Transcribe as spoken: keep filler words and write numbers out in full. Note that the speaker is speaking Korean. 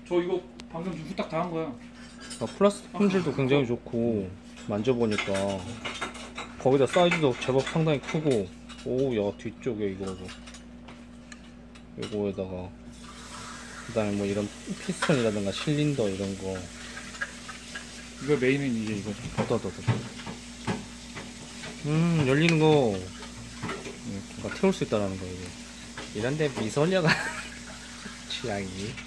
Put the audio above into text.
저 이거 방금 좀 후딱 다 한 거야. 아, 플라스틱 품질도 굉장히 좋고 만져보니까 거기다 사이즈도 제법 상당히 크고. 오야 뒤쪽에 이거 요거에다가 그 다음에 뭐 이런 피스톤이라든가 실린더 이런거. 이거 메인은 이제 이거죠. 더더더더 음 열리는거 뭔가 태울 수 있다라는 거. 이거 이런데 미소녀가 취향이